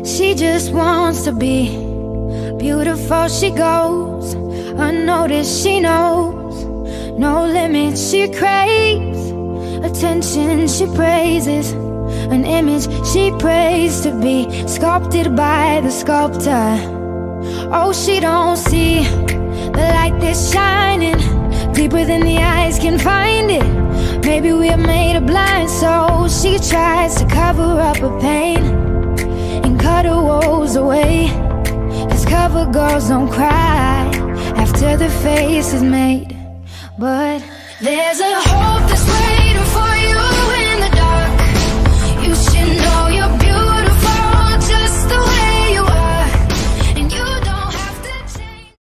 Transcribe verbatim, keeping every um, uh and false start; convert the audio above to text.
She just wants to be beautiful. She goes unnoticed, she knows no limits. She craves attention, she praises an image she prays to be sculpted by the sculptor. Oh, she don't see the light that's shining deeper than the eyes can find it. Maybe we're made of blind souls. She tries to cover up her pain and cut her woes away, 'cause cover girls don't cry after the face is made. But there's a hope that's